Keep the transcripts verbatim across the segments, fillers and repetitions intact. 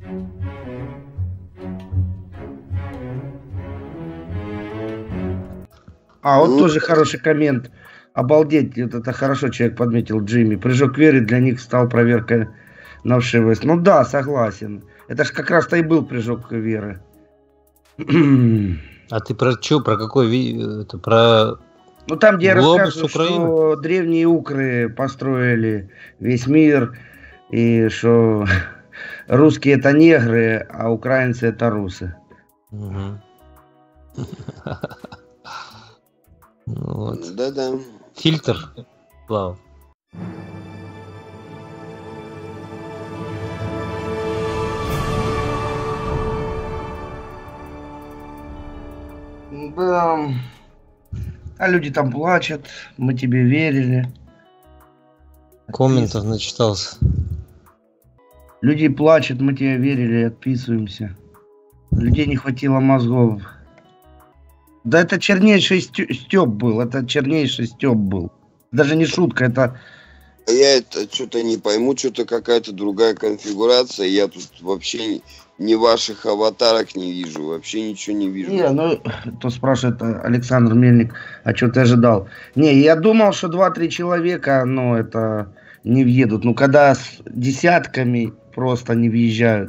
А, вот тоже хороший коммент. Обалдеть, вот это хорошо человек подметил, Джимми. Прыжок веры для них стал проверкой на вшивость. Ну да, согласен. Это ж как раз-то и был прыжок веры. А ты про что, про какой ви... это про Ну там, где я глобус рассказываю, Украины? что древние укры построили весь мир, и что русские это негры, а украинцы это русы. Угу. Вот. Да-да. Фильтр, Слава. Да. А люди там плачут, мы тебе верили. Комментов начитался. Люди плачут, мы тебе верили, отписываемся. Людей не хватило мозгов. Да это чернейший стёб был, это чернейший стёб был. Даже не шутка, это... Я это что-то не пойму, что-то какая-то другая конфигурация. Я тут вообще ни ваших аватарок не вижу, вообще ничего не вижу. Не, ну, то спрашивает Александр Мельник, а что ты ожидал? Не, я думал, что два-три человека, ну, это не въедут. Ну, когда с десятками просто не въезжают.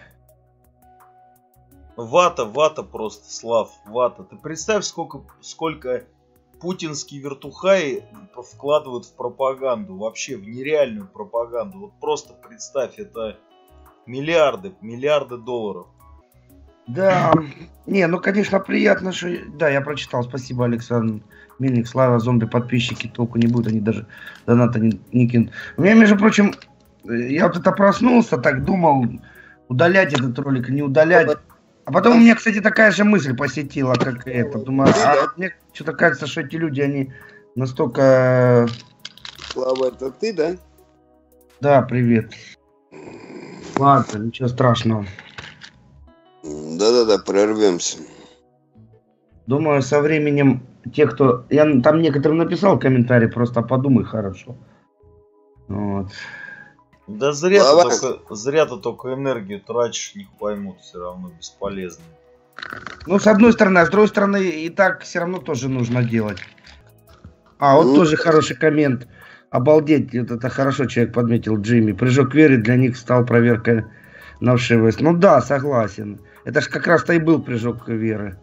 Вата, вата просто, Слав, вата. Ты представь, сколько, сколько путинские вертухаи вкладывают в пропаганду, вообще в нереальную пропаганду. Вот просто представь, это миллиарды, миллиарды долларов. Да, не, ну, конечно, приятно, что... Да, я прочитал, спасибо, Александр Мельник, Слава, зомби, подписчики, толку не будет, они даже доната не, не кинут. У меня, между прочим, я вот это проснулся, так думал, удалять этот ролик, не удалять. А потом у меня, кстати, такая же мысль посетила, как это. Думаю, а мне что-то кажется, что эти люди, они настолько... Слава, это ты, да? Да, привет. Ладно, ничего страшного. Да-да-да, прорвемся. Думаю, со временем те, кто... Я там некоторым написал комментарий, просто подумай хорошо. Вот. Да зря ты, только, зря ты только энергию тратишь, не поймут, все равно бесполезно. Ну, с одной стороны, а с другой стороны, и так все равно тоже нужно делать. А, вот mm. тоже хороший коммент. Обалдеть, вот это хорошо человек подметил, Джимми. Прыжок веры для них стал проверкой на вшивость. Ну да, согласен. Это ж как раз-то и был прыжок веры.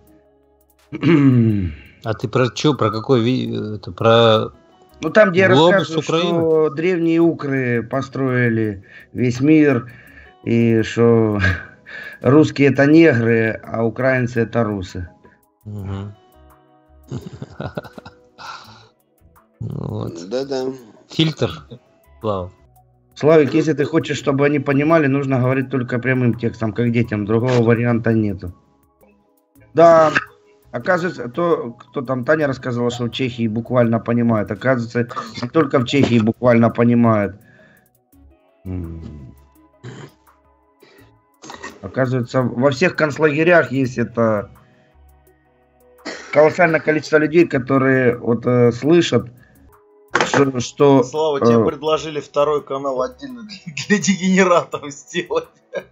А ты про что, про какой ви... это про... Ну там, где я глобус рассказываю, Украины? Что древние укры построили весь мир, и что русские это негры, а украинцы это русы. Да-да. Фильтр, Слава. Славик, если ты хочешь, чтобы они понимали, нужно говорить только прямым текстом, как детям. Другого варианта нету. Да. Оказывается, то, кто там, Таня рассказывала, что в Чехии буквально понимают. Оказывается, не только в Чехии буквально понимают. Оказывается, во всех концлагерях есть это колоссальное количество людей, которые вот э, слышат, что... что Слава, э, тебе предложили второй канал отдельно для, для дегенератов сделать.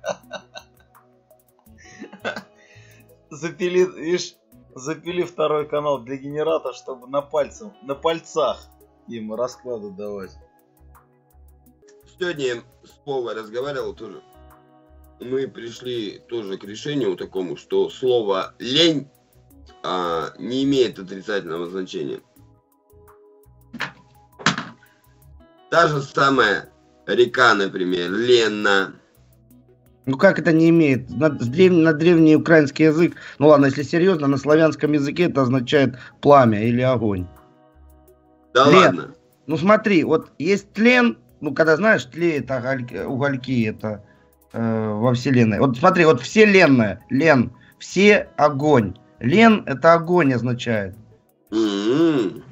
Запили, видишь... Запили второй канал для генератора, чтобы на пальцах, на пальцах им расклады давать. Сегодня с Вовой разговаривал тоже. Мы пришли тоже к решению такому, что слово лень а, не имеет отрицательного значения. Та же самая река, например, Лена. Ну как это не имеет? На, древ... на древний украинский язык, ну ладно, если серьезно, на славянском языке это означает пламя или огонь. Да тлен. Ладно. Ну смотри, вот есть тлен, ну когда знаешь, тлеет угольки, угольки это э, во вселенной. Вот смотри, вот вселенная, лен, все огонь. Лен это огонь означает. Mm-hmm.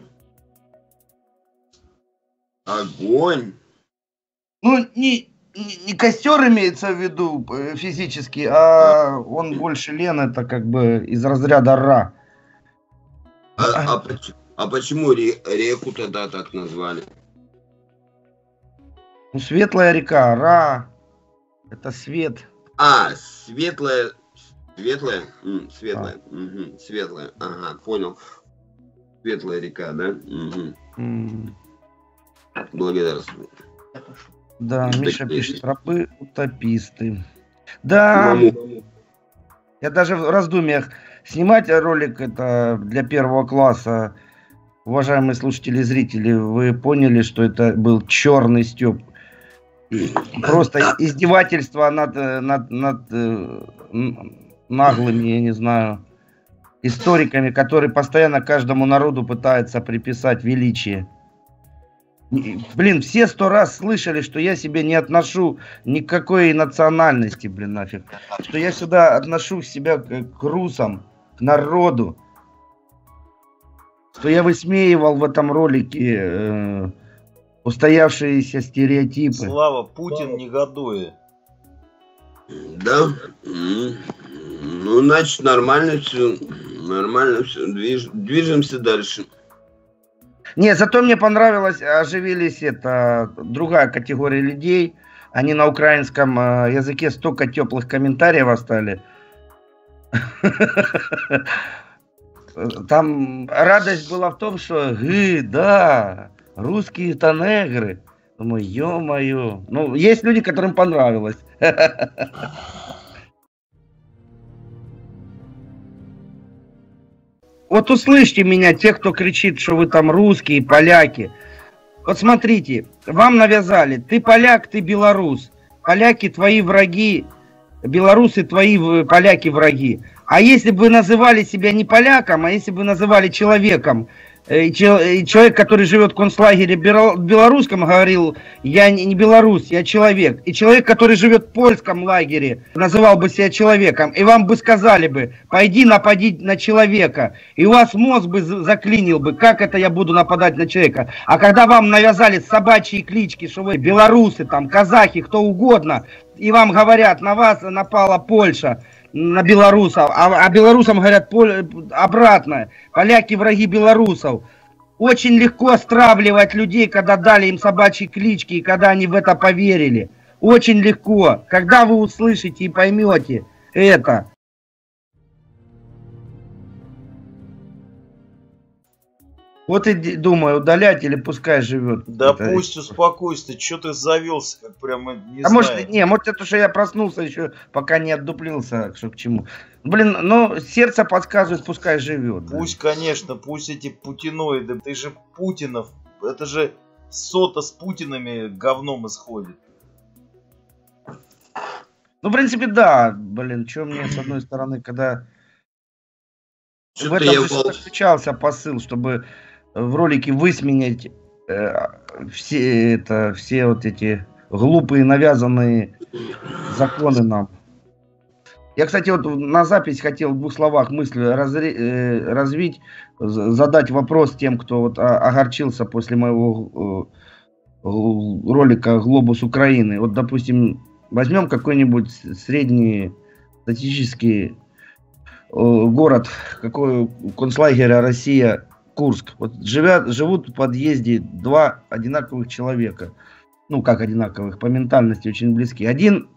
Огонь. Ну не... Не костер имеется в виду физически, а он больше лен, это как бы из разряда ра. А, а, а почему реку тогда так назвали? Ну, светлая река, ра, это свет. А, светлая, светлая, М, светлая, угу, светлая, ага, понял. Светлая река, да? Угу. М, Благодарствую. Да, Так Миша есть. пишет, рабы утописты. Да, Маму. я даже в раздумьях снимать ролик это для первого класса. Уважаемые слушатели и зрители, вы поняли, что это был черный стёб. И просто издевательство над, э, над, над э, н- наглыми, я не знаю, историками, которые постоянно каждому народу пытаются приписать величие. И, блин, все сто раз слышали, что я себе не отношу ни к какой национальности, блин, нафиг. Что я сюда отношу себя к, к русам, к народу. Что я высмеивал в этом ролике э, устоявшиеся стереотипы. Слава, Путин негодует. Да? М, Ну, значит, нормально все. Нормально все. Движемся дальше. Не, зато мне понравилось, оживились это другая категория людей. Они на украинском э, языке столько теплых комментариев оставили. Там радость была в том, что гы, да, русские-то негры. Думаю, ё-моё. Ну, есть люди, которым понравилось. Вот услышьте меня, те, кто кричит, что вы там русские, поляки. Вот смотрите, вам навязали, ты поляк, ты белорус. Поляки твои враги, белорусы твои в- поляки враги. А если бы вы называли себя не поляком, а если бы вы называли человеком, э, и чел- и человек, который живет в концлагере бера- белорусском, говорил, я не не белорус, я человек. И человек, который живет в польском лагере, называл бы себя человеком, и вам бы сказали бы, пойди напади на человека. И у вас мозг бы за- заклинил бы, как это я буду нападать на человека. А когда вам навязали собачьи клички, что вы белорусы, там, казахи, кто угодно, и вам говорят, на вас напала Польша, на белорусов, а, а белорусам говорят поле- обратно, поляки враги белорусов. Очень легко стравливать людей, когда дали им собачьи клички, и когда они в это поверили. Очень легко. Когда вы услышите и поймете это. Вот и д- думаю, удалять или пускай живет. Да Это- пусть успокойся, ты, чё ты завелся, как прямо не А знаю. может, не, может это, что я проснулся еще, пока не отдуплился, что к чему. Блин, ну, сердце подсказывает, пускай живет. да. Пусть, конечно, пусть эти путиноиды, ты же Путинов, это же сота с Путинами говном исходит. Ну, в принципе, да, блин, что мне, с одной стороны, когда в Что-то этом я же волк. заключался посыл, чтобы в ролике высменять э, все, это, все вот эти глупые навязанные законы нам. Я, кстати, вот на запись хотел в двух словах мысль разре- э, развить, з- задать вопрос тем, кто вот о- огорчился после моего э, э, ролика «Глобус Украины». Вот, допустим, возьмем какой-нибудь средний статистический э, город, какой концлагеря Россия, Курск. Вот живят, живут в подъезде два одинаковых человека. Ну, как одинаковых, по ментальности очень близки. Один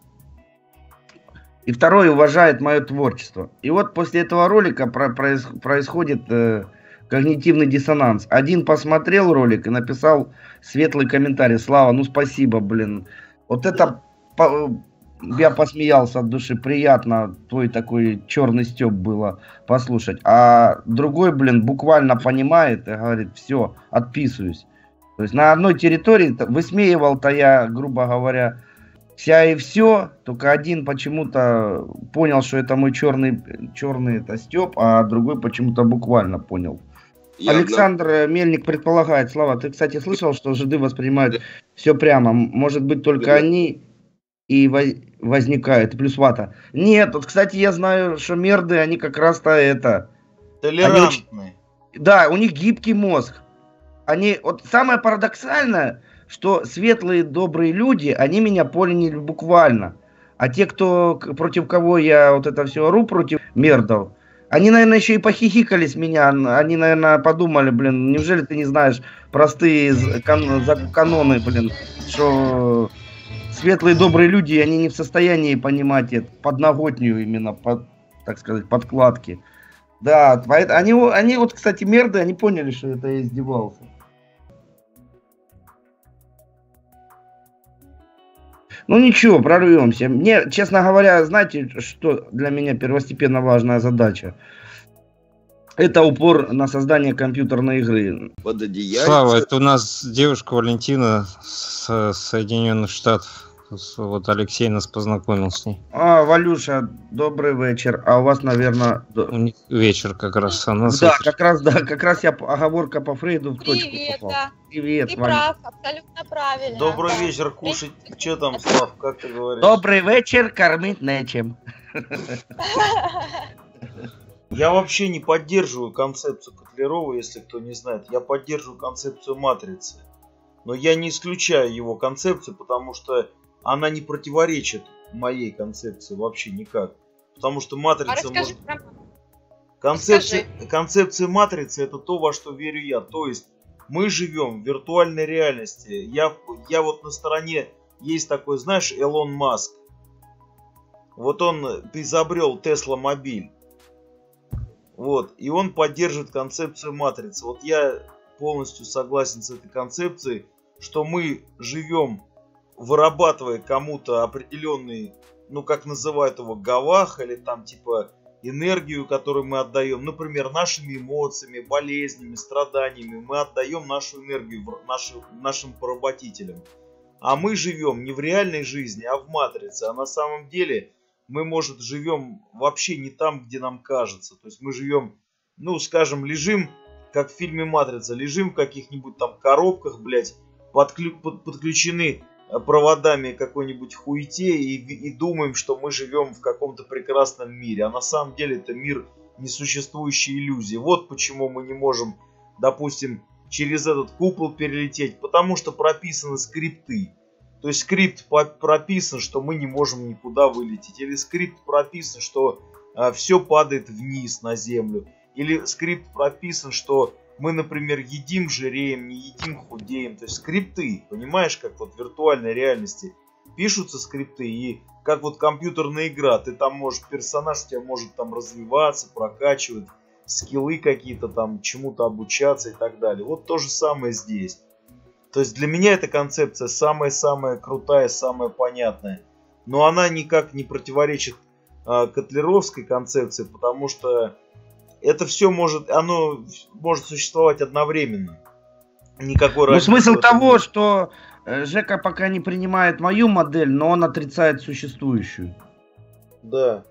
и второй уважает мое творчество. И вот после этого ролика про- проис- происходит э, когнитивный диссонанс. Один посмотрел ролик и написал светлый комментарий. Слава, ну спасибо, блин. Вот это по- я посмеялся от души. Приятно твой такой черный стёб было послушать. А другой, блин, буквально понимает и говорит, все, отписываюсь. То есть на одной территории высмеивал-то я, грубо говоря, вся и все, только один почему-то понял, что это мой черный, черный это стёб, а другой почему-то буквально понял. Я Александр Мельник предполагает, Слава, ты, кстати, слышал, что жиды воспринимают все прямо? Может быть, только Да. они и воз- возникают, плюс вата. Нет, вот, кстати, я знаю, что мерды, они как раз-то это... Толерантный. Да, у них гибкий мозг. Они, вот самое парадоксальное, что светлые, добрые люди, они меня поняли буквально. А те, кто, к- против кого я вот это все ору, против мердов, они, наверное, еще и похихикали с меня. Они, наверное, подумали, блин, неужели ты не знаешь простые з- кан- за- каноны, блин, что светлые добрые люди, они не в состоянии понимать это, подноготнюю именно, под, так сказать, подкладки. Да, они, они вот, кстати, мерды, они поняли, что это я издевался. Ну ничего, прорвемся. Мне, честно говоря, знаете, что для меня первостепенно важная задача? Это упор на создание компьютерной игры. Под одеяльце. Слава, это у нас девушка Валентина с Соединенных Штатов. Вот Алексей нас познакомил с ней. А, Валюша, добрый вечер. А у вас, наверное... У них вечер как раз. Она да, как раз, да, как раз я оговорка по Фрейду в точку Привет, попал. да. Привет, Ты Валя. прав, абсолютно правильно. Добрый да. вечер, кушать. Че там, Слав, как ты говоришь? Добрый вечер, кормить нечем. Я вообще не поддерживаю концепцию Котлярова, если кто не знает. Я поддерживаю концепцию матрицы. Но я не исключаю его концепцию, потому что она не противоречит моей концепции вообще никак. Потому что матрица... А расскажи может... про... Концепция, концепция матрицы — это то, во что верю я. То есть мы живем в виртуальной реальности. Я, я вот на стороне... Есть такой, знаешь, Элон Маск. Вот он изобрел Тесла мобиль. Вот. И он поддерживает концепцию матрицы. Вот я полностью согласен с этой концепцией, что мы живем, вырабатывая кому-то определенный, ну как называют его, гавах, или там типа энергию, которую мы отдаем, например, нашими эмоциями, болезнями, страданиями, мы отдаем нашу энергию нашим, нашим поработителям. А мы живем не в реальной жизни, а в матрице. А на самом деле мы, может, живем вообще не там, где нам кажется. То есть мы живем, ну скажем, лежим, как в фильме «Матрица», лежим в каких-нибудь там коробках, блядь, подклю- под- подключены проводами какой-нибудь хуете и, и думаем, что мы живем в каком-то прекрасном мире. А на самом деле это мир несуществующей иллюзии. Вот почему мы не можем, допустим, через этот купол перелететь, потому что прописаны скрипты. То есть скрипт прописан, что мы не можем никуда вылететь. Или скрипт прописан, что э, все падает вниз на землю. Или скрипт прописан, что мы, например, едим, жиреем, не едим, худеем. То есть скрипты, понимаешь, как вот в виртуальной реальности пишутся скрипты. И как вот компьютерная игра, ты там можешь, персонаж у тебя может там развиваться, прокачивать скиллы какие-то там, чему-то обучаться и так далее. Вот то же самое здесь. То есть для меня эта концепция самая-самая крутая, самая понятная. Но она никак не противоречит э, котлеровской концепции, потому что это все может, оно может существовать одновременно. Никакой Ну, разницы смысл в этом того, нет. что э, Жека пока не принимает мою модель, но он отрицает существующую. Да.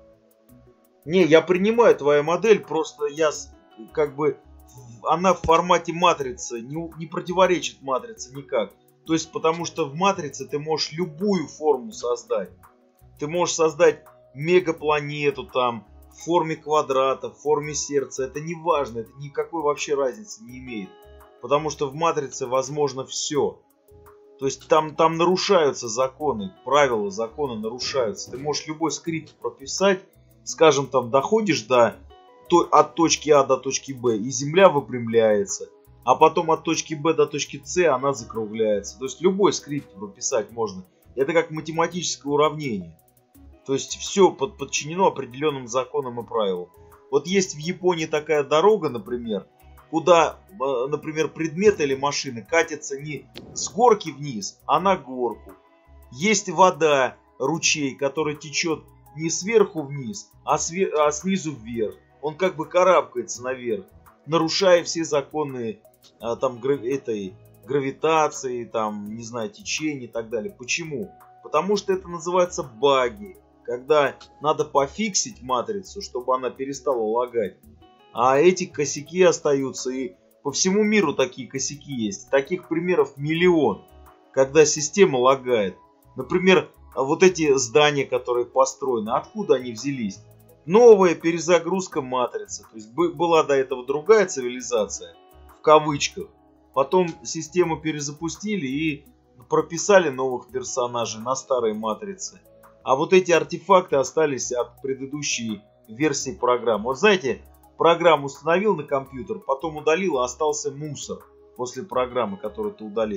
Не, я принимаю твою модель, просто я с- как бы... Она в формате матрицы, не, у- не противоречит матрице никак. То есть, потому что в матрице ты можешь любую форму создать. Ты можешь создать мегапланету там, в форме квадрата, в форме сердца. Это не важно, это никакой вообще разницы не имеет. Потому что в матрице возможно все. То есть там, там нарушаются законы, правила закона нарушаются. Ты можешь любой скрипт прописать, скажем, там доходишь до, то, от точки А до точки Б, и Земля выпрямляется. А потом от точки Б до точки С она закругляется. То есть любой скрипт прописать можно. Это как математическое уравнение. То есть все под, подчинено определенным законам и правилам. Вот есть в Японии такая дорога, например, куда, например, предметы или машины катятся не с горки вниз, а на горку. Есть вода, ручей, который течет не сверху вниз, а, све- а снизу вверх. Он как бы карабкается наверх, нарушая все законы а, там, гра- этой гравитации, там, не знаю, течения и так далее. Почему? Потому что это называется баги. Когда надо пофиксить матрицу, чтобы она перестала лагать. А эти косяки остаются. И по всему миру такие косяки есть. Таких примеров миллион. Когда система лагает. Например, вот эти здания, которые построены. Откуда они взялись? Новая перезагрузка матрицы. То есть была до этого другая цивилизация. В кавычках. Потом систему перезапустили и прописали новых персонажей на старой матрице. А вот эти артефакты остались от предыдущей версии программы. Вот знаете, программу установил на компьютер, потом удалил, а остался мусор после программы, которую ты удалил.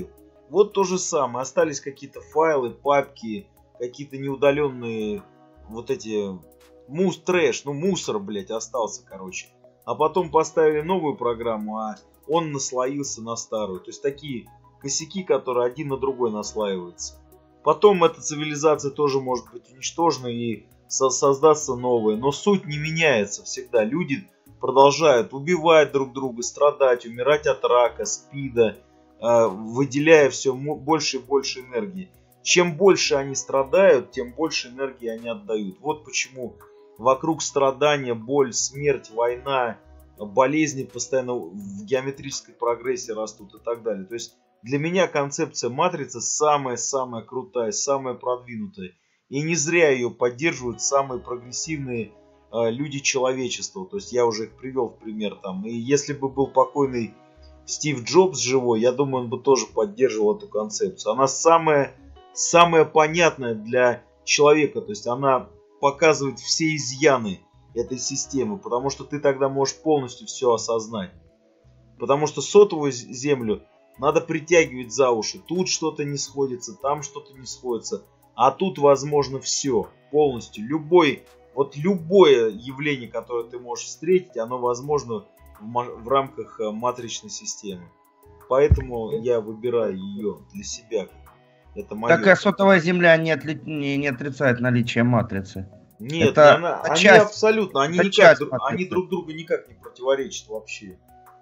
Вот то же самое. Остались какие-то файлы, папки, какие-то неудаленные вот эти мус, трэш, ну мусор, блядь, остался, короче. А потом поставили новую программу, а он наслоился на старую. То есть такие косяки, которые один на другой наслаиваются. Потом эта цивилизация тоже может быть уничтожена и со создаться новая. Но суть не меняется всегда. Люди продолжают убивать друг друга, страдать, умирать от рака, спида, выделяя все больше и больше энергии. Чем больше они страдают, тем больше энергии они отдают. Вот почему вокруг страдания, боль, смерть, война, болезни постоянно в геометрической прогрессии растут и так далее. То есть для меня концепция матрицы самая-самая крутая, самая продвинутая. И не зря ее поддерживают самые прогрессивные э, люди человечества. То есть я уже их привел в пример там. И если бы был покойный Стив Джобс живой, я думаю, он бы тоже поддерживал эту концепцию. Она самая, самая понятная для человека. То есть она показывает все изъяны этой системы. Потому что ты тогда можешь полностью все осознать. Потому что сотовую землю надо притягивать за уши. Тут что-то не сходится, там что-то не сходится. А тут возможно все. Полностью. Любой, вот любое явление, которое ты можешь встретить, оно возможно в, в рамках матричной системы. Поэтому я выбираю ее для себя. Это мое. Такая сотовая земля не, отли... не, не отрицает наличие матрицы. Нет, это она, они часть, абсолютно, они, никак, они друг другу никак не противоречат вообще.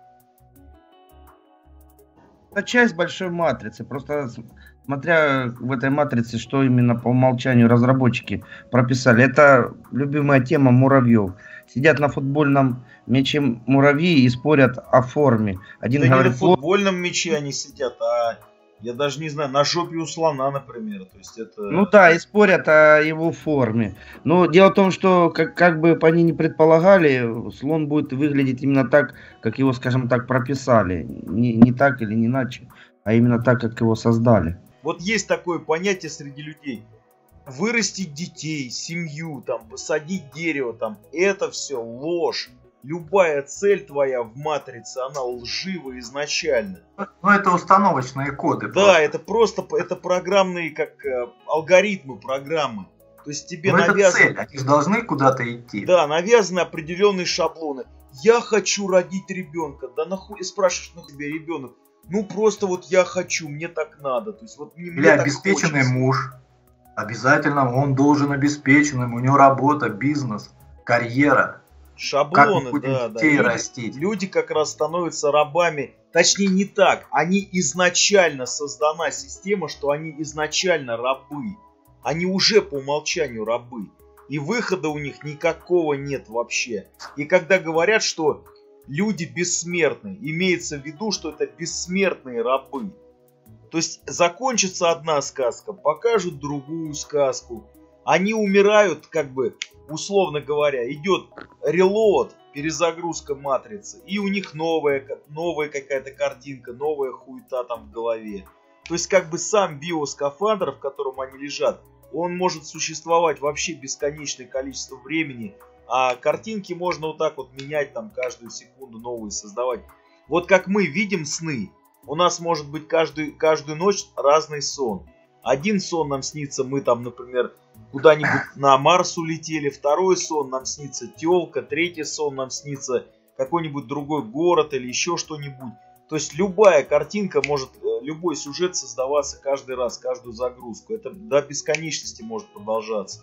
Это часть большой матрицы. Просто смотря в этой матрице, что именно по умолчанию разработчики прописали. Это любимая тема муравьев. Сидят на футбольном мяче муравьи и спорят о форме. Один да говорит, не на футбольном мяче они сидят, а я даже не знаю, на жопе у слона, например. То есть это... Ну да, и спорят о его форме. Но дело в том, что как, как бы они ни предполагали, слон будет выглядеть именно так, как его, скажем так, прописали. Не, не так или не иначе, а именно так, как его создали. Вот есть такое понятие среди людей. Вырастить детей, семью, там, посадить дерево, там, это все ложь. Любая цель твоя в матрице, она лжива изначально. Ну, это установочные коды. Да, просто. это просто это программные, как э, алгоритмы программы. То есть тебе Но навязаны... это цель, они же должны куда-то идти. Да, навязаны определенные шаблоны. Я хочу родить ребенка. Да нахуй спрашиваешь, ну тебе ребенок? Ну просто вот я хочу, мне так надо. То есть вот мне, Или мне так обеспеченный хочется. муж. Обязательно он должен обеспеченным. У него работа, бизнес, карьера. Шаблоны, как мы будем да, детей да. растить? Люди, люди как раз становятся рабами. Точнее, не так. Они изначально создана система, что они изначально рабы. Они уже по умолчанию рабы. И выхода у них никакого нет вообще. И когда говорят, что люди бессмертны, имеется в виду, что это бессмертные рабы. То есть закончится одна сказка, покажут другую сказку. Они умирают, как бы, условно говоря, идет релоад, перезагрузка матрицы, и у них новая, новая какая-то картинка, новая хуета там в голове. То есть как бы сам биоскафандр, в котором они лежат, он может существовать вообще бесконечное количество времени, а картинки можно вот так вот менять, там каждую секунду новые создавать. Вот как мы видим сны, у нас может быть каждую, каждую ночь разный сон. Один сон нам снится, мы там, например, куда-нибудь на Марс улетели, второй сон нам снится тёлка, третий сон нам снится какой-нибудь другой город или еще что-нибудь. То есть любая картинка может, любой сюжет создаваться каждый раз, каждую загрузку. Это до бесконечности может продолжаться.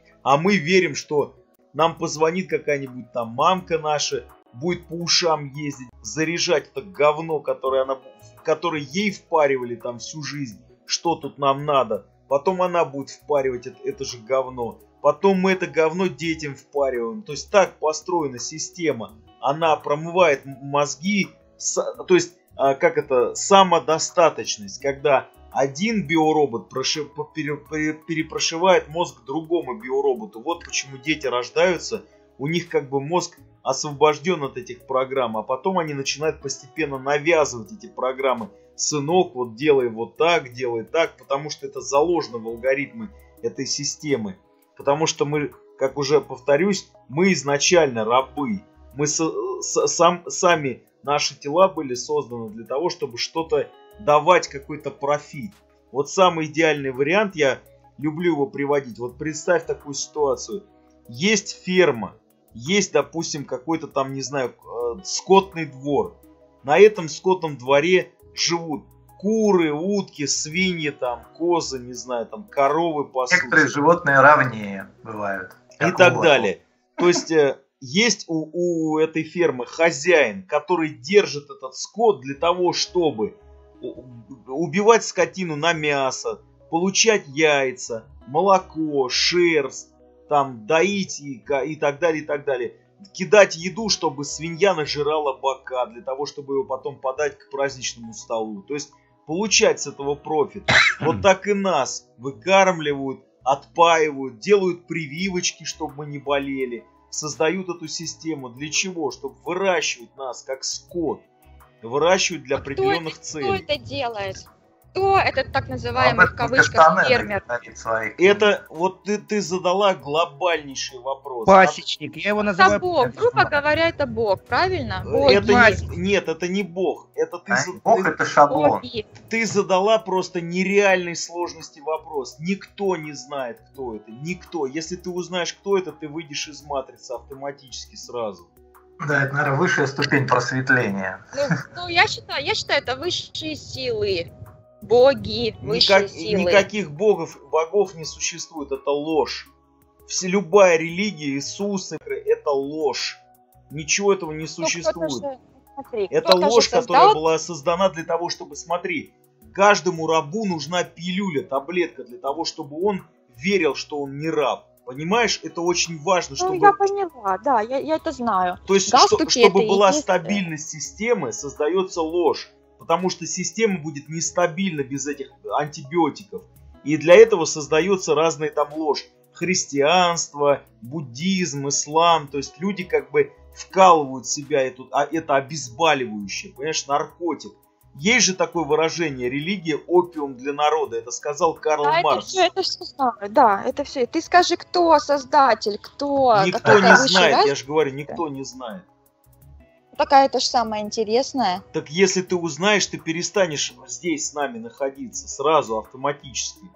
А мы верим, что нам позвонит какая-нибудь там мамка наша, будет по ушам ездить, заряжать это говно, которое, она, которое ей впаривали там всю жизнь, что тут нам надо. Потом она будет впаривать это, это же говно. Потом мы это говно детям впариваем. То есть так построена система. Она промывает мозги. То есть, как это, самодостаточность. Когда один биоробот прошив, пере, пере, перепрошивает мозг другому биороботу. Вот почему дети рождаются. У них как бы мозг освобожден от этих программ. А потом они начинают постепенно навязывать эти программы. Сынок, вот делай вот так, делай так, потому что это заложено в алгоритмы этой системы. Потому что мы, как уже повторюсь, мы изначально рабы. Мы с, с, сам, сами наши тела были созданы для того, чтобы что-то давать, какой-то профит. Вот самый идеальный вариант, я люблю его приводить. Вот представь такую ситуацию. Есть ферма, есть, допустим, какой-то там, не знаю, скотный двор. На этом скотном дворе живут куры, утки, свиньи, там, козы, не знаю, там, коровы пасутся. Некоторые животные равнее бывают. И так далее. То есть есть у, у этой фермы хозяин, который держит этот скот для того, чтобы убивать скотину на мясо, получать яйца, молоко, шерсть, там, доить и, и так далее, и так далее. Кидать еду, чтобы свинья нажирала бока, для того, чтобы его потом подать к праздничному столу. То есть получать с этого профит. Вот так и нас выкармливают, отпаивают, делают прививочки, чтобы мы не болели. Создают эту систему. Для чего? Чтобы выращивать нас как скот. Выращивать для А определенных кто это, целей. Кто это делает? Кто этот так называемый Об в этом кавычках Кастанеда фермер? говорит в своих Это вот ты, ты задала глобальнейший вопрос. Пасечник, я его Это называю... Бог, грубо говоря, это Бог, правильно? Боги. Это не, нет, это не Бог. Это ты, А за- Бог ты- это шаблон. Боги. ты задала просто нереальной сложности вопрос. Никто не знает, кто это. Никто. Если ты узнаешь, кто это, ты выйдешь из матрицы автоматически сразу. Да, это, наверное, высшая ступень просветления. Ну, ну, я считаю, я считаю, это высшие силы. Боги, высшие Никак- силы. никаких богов, богов не существует. Это ложь. Все, любая религия, Иисус, это ложь. Ничего этого не Ну, существует. кто-то же- смотри, Это кто-то же ложь, которая создал- была создана для того, чтобы, смотри, каждому рабу нужна пилюля, таблетка для того, чтобы он верил, что он не раб. Понимаешь, это очень важно, Ну, чтобы... я поняла, да, я, я это знаю. То есть, Галстуки что- чтобы это и была есть, стабильность системы, создается ложь. Потому что система будет нестабильна без этих антибиотиков. И для этого создается разные там ложь. Христианство, буддизм, ислам. То есть люди как бы вкалывают в себя эту, а это обезболивающее, понимаешь, наркотик. Есть же такое выражение: религия опиум для народа. Это сказал Карл Да, это Маркс. все, это все знаю, да, это все. Ты скажи, кто создатель, кто... Никто какая не высшая знает, раса? я же говорю, никто не знает. Такая-то же самая интересная. Так если ты узнаешь, ты перестанешь здесь с нами находиться сразу, автоматически.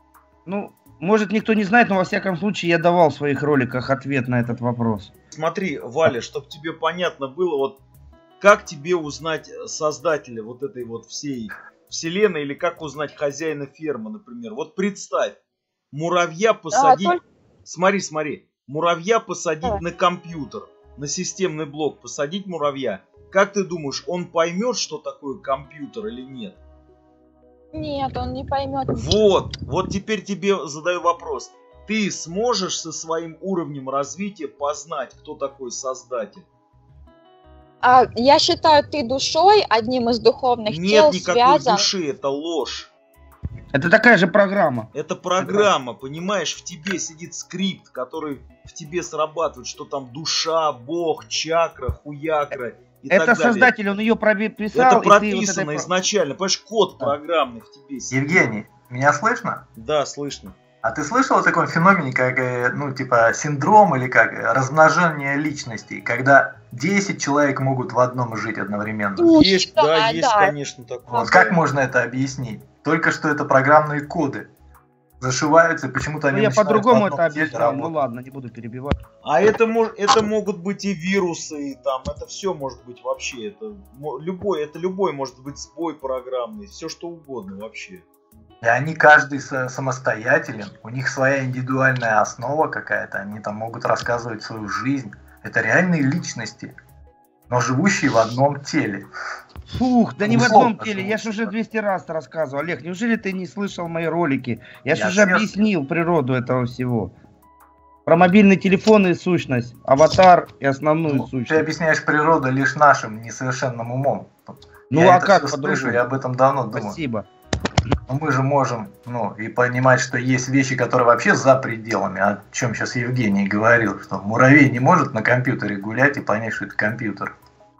Ну, может, никто не знает, но во всяком случае я давал в своих роликах ответ на этот вопрос. Смотри, Валя, чтобы тебе понятно было, вот как тебе узнать создателя вот этой вот всей вселенной, или как узнать хозяина фермы, например. Вот представь, муравья посадить... только- Смотри, смотри, муравья посадить Давай. на компьютер, на системный блок посадить муравья. Как ты думаешь, он поймет, что такое компьютер или нет? Нет, он не поймет. Вот, вот теперь тебе задаю вопрос. Ты сможешь со своим уровнем развития познать, кто такой создатель? А, я считаю, ты душой, одним из духовных Нет тел, никакой связан. души, это ложь. Это такая же программа. Это программа, понимаешь, в тебе сидит скрипт, который в тебе срабатывает, что там душа, бог, чакра, хуякра и Это так далее. создатель, он ее прописал. Это и ты прописано вот этой- изначально, понимаешь, код Да. программный в тебе сидит. Евгений, меня слышно? Да, слышно. А ты слышал о таком феномене, как, э, ну, типа, синдром или как, э, размножение личностей, когда десять человек могут в одном жить одновременно? Ну, Есть, да, да, есть, да. конечно, такое. Вот как можно это объяснить? Только что это программные коды зашиваются, и почему-то Ну, они я начинают по-другому в одном это теле объяснял. Ну работать. ладно, не буду перебивать. А это, мож- это могут быть и вирусы, и там, это все может быть вообще. Это, мо- любой, это любой может быть сбой программный, все что угодно вообще. И они каждый со- самостоятелен, у них своя индивидуальная основа какая-то, они там могут рассказывать свою жизнь. Это реальные личности, но живущие в одном теле. Фух, да не в Условно одном теле. Я же живут, уже да. двести раз рассказывал. Олег, неужели ты не слышал мои ролики? Я же Я уже всех- объяснил природу этого всего. Про мобильный телефон и сущность, аватар и основную Ну, ты сущность. объясняешь природу лишь нашим несовершенным умом. Ну Я а это как всё по-другому? слышу, я об этом давно думаю. Спасибо. Но мы же можем, ну, и понимать, что есть вещи, которые вообще за пределами, о чем сейчас Евгений говорил, что муравей не может на компьютере гулять и понять, что это компьютер.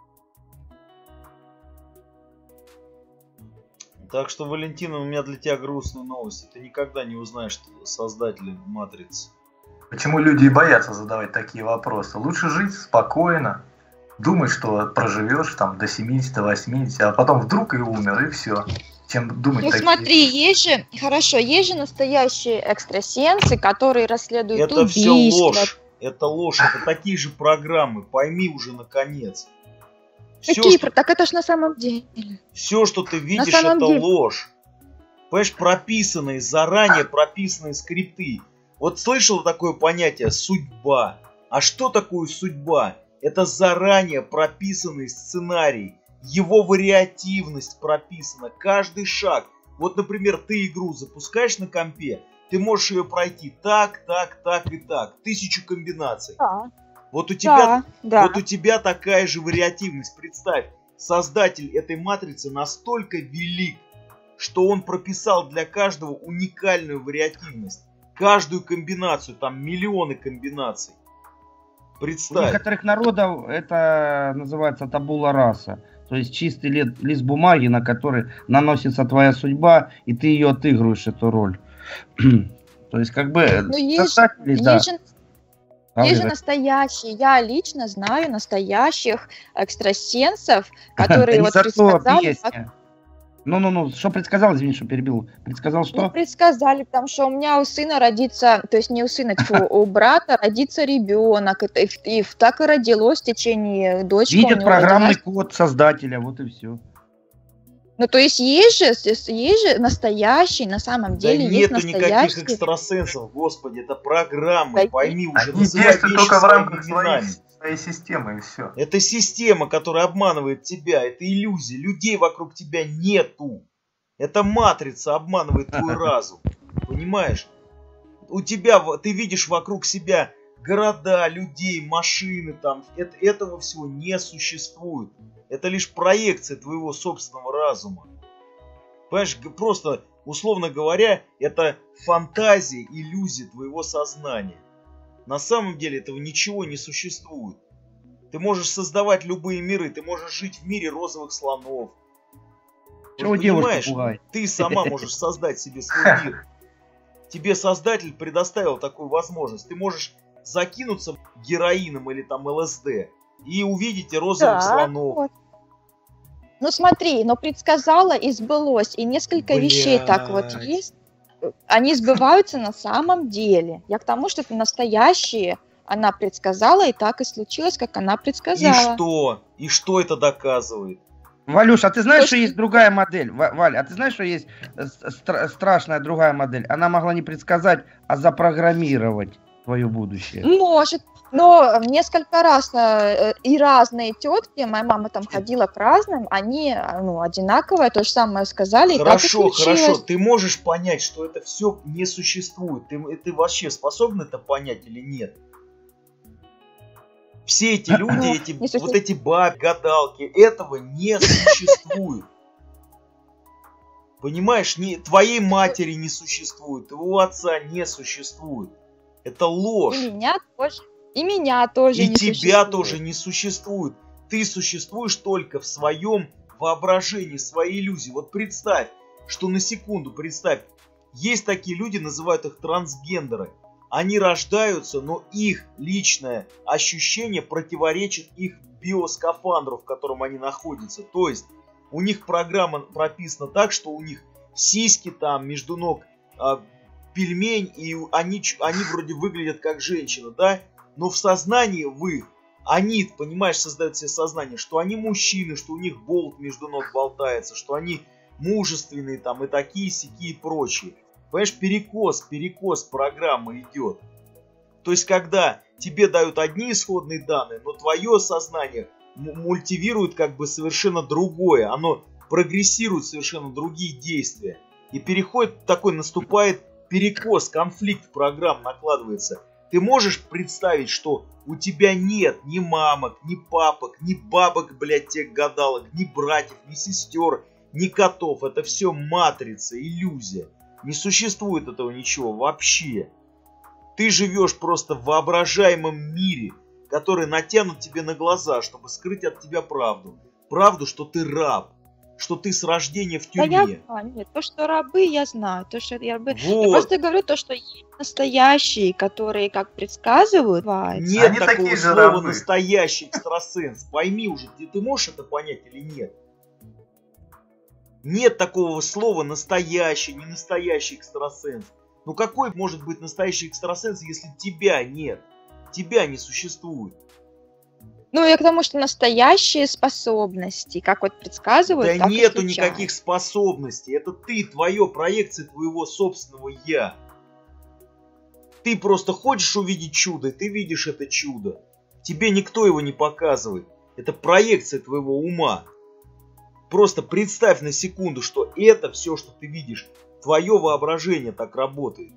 Так что, Валентина, у меня для тебя грустная новость. Ты никогда не узнаешь создателя Матрицы. Почему люди и боятся задавать такие вопросы? Лучше жить спокойно, думать, что проживешь там до семидесяти-восьмидесяти, а потом вдруг и умер, и все. Чем думать Ну такие. смотри, есть же, хорошо, есть же настоящие экстрасенсы, которые расследуют Это все убийства. ложь. Это ложь. Это такие же программы. Пойми уже наконец. Все, Какие? что, Так это ж на самом деле. все, что ты видишь, самом это деле- ложь. Понимаешь, прописанные, заранее прописанные скрипты. Вот слышал такое понятие «судьба». А что такое судьба? Это заранее прописанный сценарий. Его вариативность прописана. Каждый шаг. Вот, например, ты игру запускаешь на компе, ты можешь ее пройти так, так, так и так. Тысячу комбинаций. Да, Вот у тебя, да, да. вот у тебя такая же вариативность. Представь, создатель этой матрицы настолько велик, что он прописал для каждого уникальную вариативность. Каждую комбинацию, там миллионы комбинаций. У Представь. некоторых народов это называется табула раса. То есть чистый ли- лист бумаги, на который наносится твоя судьба, и ты ее отыгрываешь, эту роль. То есть как бы Ну, есть, создатели, да. есть же, есть же правда, настоящие. Я лично знаю настоящих экстрасенсов, которые да вот ни за что, предсказали, как- песня. Ну-ну-ну, что предсказал, извини, что перебил. Предсказал ну, что? предсказали, потому что у меня у сына родится, то есть не у сына, тьфу, у брата родится ребенок, и, и- и так и родилось в течение дочки. у Видят него программный родилась. код создателя, вот и все. Ну, то есть есть же, есть же настоящий, на самом Да деле, есть нету никаких настоящий. экстрасенсов, господи, это программы, Да пойми уже, Они называй действуют вещи только в своими рамках своей, именами. своей системы, и все. Это система, которая обманывает тебя, это иллюзия, людей вокруг тебя нету. Это матрица обманывает твой разум, понимаешь? У тебя, в- ты видишь вокруг себя города, людей, машины, там, это- этого всего не существует. Это лишь проекция твоего собственного разума. Понимаешь, г- просто, условно говоря, это фантазия, иллюзия твоего сознания. На самом деле этого ничего не существует. Ты можешь создавать любые миры, ты можешь жить в мире розовых слонов. Чего Вот девушку понимаешь, пугать? ты сама можешь создать себе свой мир. Тебе создатель предоставил такую возможность. Ты можешь закинуться героином или там ЛСД и увидеть розовых Да, слонов. вот. Ну смотри, но предсказала и сбылось, и несколько вещей так вот Блядь. есть. Они сбываются на самом деле. Я к тому, что это настоящие. Она предсказала, и так и случилось, как она И предсказала. что? И что это доказывает? Валюш, а ты знаешь, То, что что- есть другая модель? Ва- Валь, а ты знаешь, что есть э, стра- страшная другая модель? Она могла не предсказать, а запрограммировать твое будущее. Может, но несколько раз э, и разные тетки, моя мама там ходила к разным, они э, ну, одинаковое, то же самое сказали, и так и Хорошо, случилось. хорошо. Ты можешь понять, что это все не существует. Ты, ты вообще способен это понять или нет? Все эти люди, Ну, эти, не вот существует. эти бабы, гадалки, этого не существует. Понимаешь, не, твоей матери не существует, твоего отца не существует. Это ложь. И меня тоже. И меня тоже И не тебя существует. тоже не существует. Ты существуешь только в своем воображении, своей иллюзии. Вот представь, что на секунду, представь, есть такие люди, называют их трансгендеры. Они рождаются, но их личное ощущение противоречит их биоскафандру, в котором они находятся. То есть у них программа прописана так, что у них сиськи там между ног, а, пельмень, и они, ч- они вроде выглядят как женщина, да? Но в сознании в их, они, понимаешь, создают себе сознание, что они мужчины, что у них болт между ног болтается, что они мужественные там и такие, сякие и прочие. Понимаешь, перекос, перекос программы идет. То есть, когда тебе дают одни исходные данные, но твое сознание м- мультивирует как бы совершенно другое. Оно прогрессирует совершенно другие действия. И переходит такой, наступает перекос, конфликт программ накладывается. Ты можешь представить, что у тебя нет ни мамок, ни папок, ни бабок, блядь, тех гадалок, ни братьев, ни сестер, ни котов. Это все матрица, иллюзия. Не существует этого ничего вообще. Ты живешь просто в воображаемом мире, который натянут тебе на глаза, чтобы скрыть от тебя правду. Правду, что ты раб. что ты с рождения в Да я тюрьме. знаю, нет, то, что рабы, я знаю, то, что рабы. Я Вот. просто говорю то, что есть настоящие, которые как предсказывают, бывает. Нет Они такого такие же слова рабы. настоящий экстрасенс. Пойми уже, ты, ты можешь это понять или нет? Нет такого слова настоящий, не настоящий экстрасенс. Ну какой может быть настоящий экстрасенс, если тебя нет? Тебя не существует. Ну, я к тому, что настоящие способности, как вот предсказывают, Да так и нету случается. никаких способностей. Это ты, твое, проекция твоего собственного я. Ты просто хочешь увидеть чудо, и ты видишь это чудо. Тебе никто его не показывает. Это проекция твоего ума. Просто представь на секунду, что это все, что ты видишь, твое воображение так работает.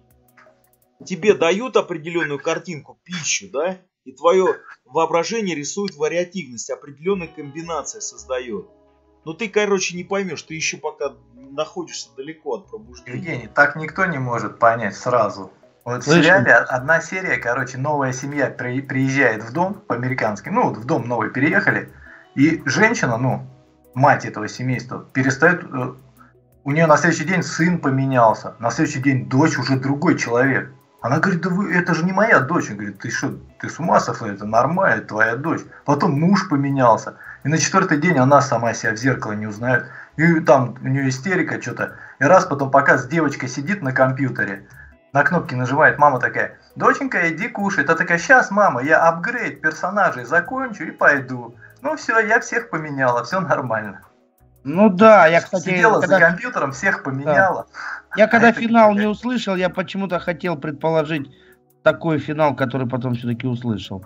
Тебе дают определенную картинку, пищу, да? И твое воображение рисует вариативность, определенная комбинация создает. Но ты, короче, не поймешь, ты еще пока находишься далеко от пробуждения. Евгений, так никто не может понять сразу. Вот в Слышно? сериале одна серия, короче, новая семья при- приезжает в дом по-американски, ну вот в дом новый переехали, и женщина, ну, мать этого семейства, перестает, э, у нее на следующий день сын поменялся, на следующий день дочь уже другой человек. Она говорит, да вы, это же не моя дочь. Он говорит, ты что, ты с ума сошла, это нормально, это твоя дочь. Потом муж поменялся. И на четвертый день она сама себя в зеркало не узнает. И там у нее истерика что-то. И раз потом показ, девочка сидит на компьютере, на кнопки нажимает, мама такая, доченька, иди кушай. Та такая, сейчас, мама, я апгрейд персонажей закончу и пойду. Ну все, я всех поменяла, все нормально. Ну да, я, кстати, Сидела когда, за компьютером, всех поменяла. я когда А это финал какая? не услышал, я почему-то хотел предположить такой финал, который потом все-таки услышал.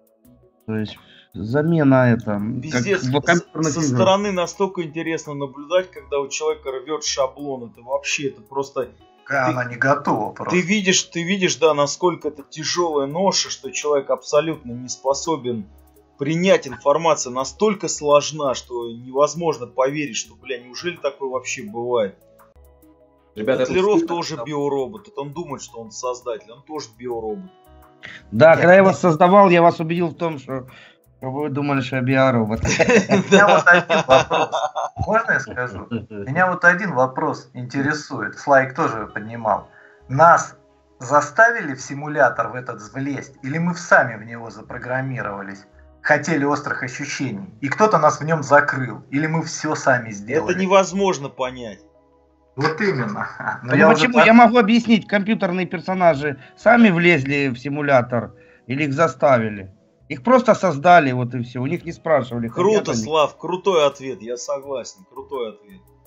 То есть замена это. Пиздец, как в компьютерных со играх. стороны настолько интересно наблюдать, когда у человека рвет шаблон. Это вообще, это просто... Какая она не готова просто. Ты видишь, ты видишь, да, насколько это тяжелая ноша, что человек абсолютно не способен принять информацию, настолько сложна, что невозможно поверить, что, бля, неужели такое вообще бывает? Ребята, Котлеров это- тоже биоробот, это он думает, что он создатель, он тоже биоробот. Да, Нет, когда я нет. вас создавал, я вас убедил в том, что вы думали, что я биоробот. У меня вот один вопрос. Можно я скажу? Меня вот один вопрос интересует. Слайк тоже поднимал. Нас заставили в симулятор в этот влезть, или мы сами в него запрограммировались? Хотели острых ощущений. И кто-то нас в нем закрыл. Или мы все сами сделали. Это невозможно понять. Вот именно. Но Ну я уже почему? по- Я могу объяснить, компьютерные персонажи сами влезли в симулятор или их заставили? Их просто создали, вот и все. У них не спрашивали. хотят Круто, они. Слав, крутой ответ, я согласен, крутой ответ.